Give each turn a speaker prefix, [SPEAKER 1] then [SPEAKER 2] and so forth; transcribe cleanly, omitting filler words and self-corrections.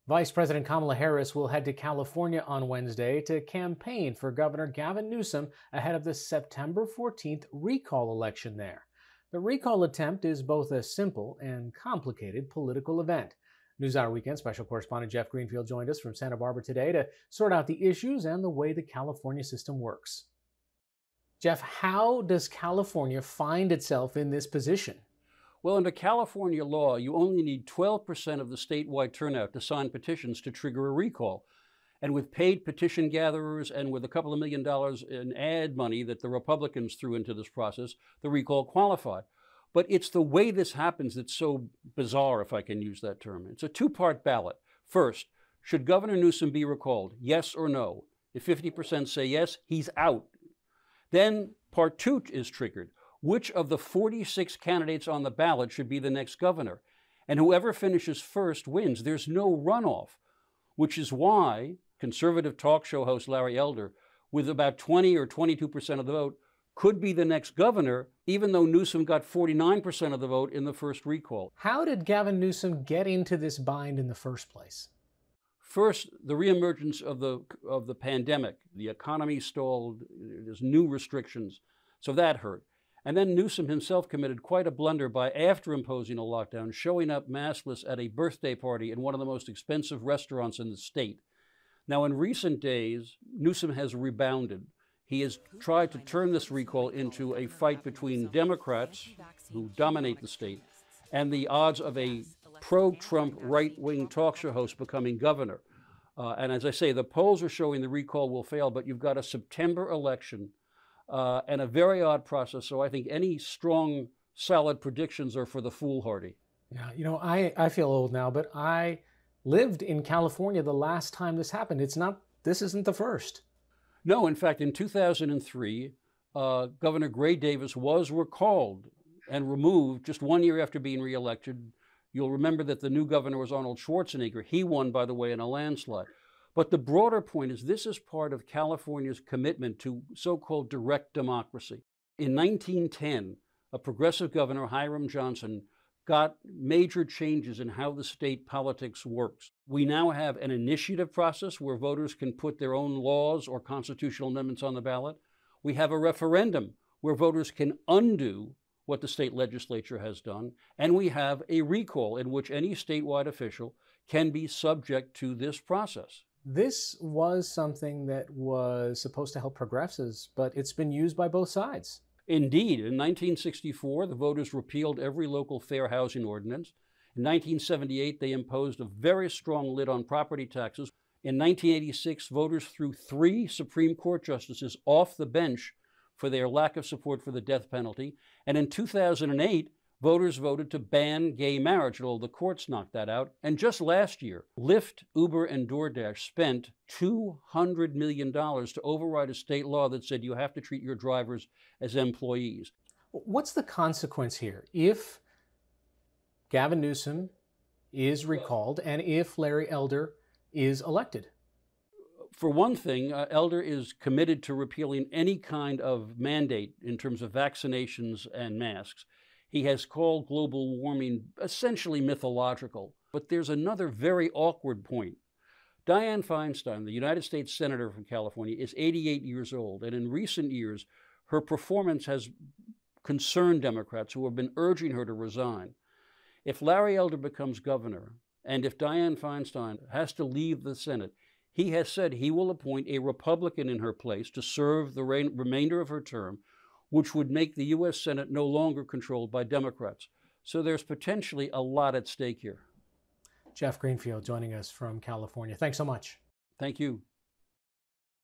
[SPEAKER 1] Vice President Kamala Harris will head to California on Wednesday to campaign for Governor Gavin Newsom ahead of the September 14th recall election there. The recall attempt is both a simple and complicated political event. NewsHour Weekend special correspondent Jeff Greenfield joined us from Santa Barbara today to sort out the issues and the way the California system works. Jeff, how does California find itself in this position?
[SPEAKER 2] Well, under California law, you only need 12% of the statewide turnout to sign petitions to trigger a recall. And with paid petition gatherers and with a couple of $1 million in ad money that the Republicans threw into this process, the recall qualified. But it's the way this happens that's so bizarre, if I can use that term. It's a two-part ballot. First, should Governor Newsom be recalled? Yes or no? If 50% say yes, he's out. Then part two is triggered. Which of the 46 candidates on the ballot should be the next governor? And whoever finishes first wins. There's no runoff, which is why conservative talk show host Larry Elder, with about 20 or 22% of the vote, could be the next governor, even though Newsom got 49% of the vote in the first recall.
[SPEAKER 1] How did Gavin Newsom get into this bind in the first place?
[SPEAKER 2] First, the reemergence of the pandemic. The economy stalled. There's new restrictions. So that hurt. And then Newsom himself committed quite a blunder by, after imposing a lockdown, showing up maskless at a birthday party in one of the most expensive restaurants in the state. Now, in recent days, Newsom has rebounded. He has tried to turn this recall into a fight between Democrats, who dominate the state, and the odds of a pro-Trump right-wing talk show host becoming governor. And as I say, the polls are showing the recall will fail, but you've got a September election and a very odd process. So I think any strong, solid predictions are for the foolhardy.
[SPEAKER 1] Yeah, you know, I feel old now, but I lived in California the last time this happened. This isn't the first.
[SPEAKER 2] No, in fact, in 2003, Governor Gray Davis was recalled and removed just 1 year after being reelected. You'll remember that the new governor was Arnold Schwarzenegger. He won, by the way, in a landslide. But the broader point is this is part of California's commitment to so-called direct democracy. In 1910, a progressive governor, Hiram Johnson, got major changes in how the state politics works. We now have an initiative process where voters can put their own laws or constitutional amendments on the ballot. We have a referendum where voters can undo what the state legislature has done. And we have a recall in which any statewide official can be subject to this process.
[SPEAKER 1] This was something that was supposed to help progressives, but it's been used by both sides.
[SPEAKER 2] Indeed, in 1964, the voters repealed every local fair housing ordinance. In 1978, they imposed a very strong lid on property taxes. In 1986, voters threw 3 Supreme Court justices off the bench for their lack of support for the death penalty. And in 2008, voters voted to ban gay marriage, although the courts knocked that out. And just last year, Lyft, Uber, and DoorDash spent $200 million to override a state law that said you have to treat your drivers as employees.
[SPEAKER 1] What's the consequence here if Gavin Newsom is recalled and if Larry Elder is elected?
[SPEAKER 2] For one thing, Elder is committed to repealing any kind of mandate in terms of vaccinations and masks. He has called global warming essentially mythological. But there's another very awkward point. Dianne Feinstein, the United States Senator from California, is 88 years old. And in recent years, her performance has concerned Democrats who have been urging her to resign. If Larry Elder becomes governor, and if Dianne Feinstein has to leave the Senate, he has said he will appoint a Republican in her place to serve the remainder of her term, which would make the U.S. Senate no longer controlled by Democrats. So there's potentially a lot at stake here.
[SPEAKER 1] Jeff Greenfield joining us from California. Thanks so much.
[SPEAKER 2] Thank you.